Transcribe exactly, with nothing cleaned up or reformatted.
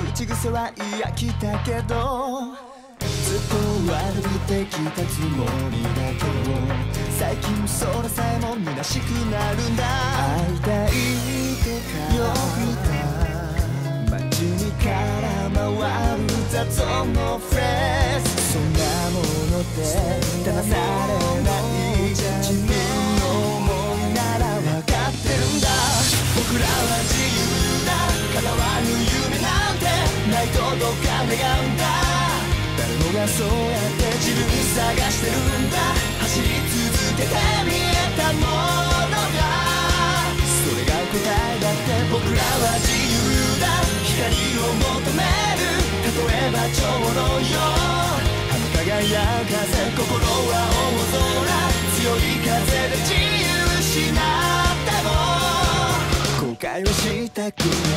口癖は嫌きたけどずっと悪びてきたつもりだけど最近それさえも虚しくなるんだ。会いたいとかよく言った街に空回る雑音のフレーズ、そんなものって騙されない自分の思いなら分かってるんだ。僕らは自由だ、叶わぬ夢なんてないとどうか願うんだ。誰もがそうやって自分探してるんだ。走り続けて見えたものがそれが答えだって。僕らは自由だ、光を求める。例えばちょうどよあの輝かせ、心は大空、強い風で自由失っても後悔はしたくない。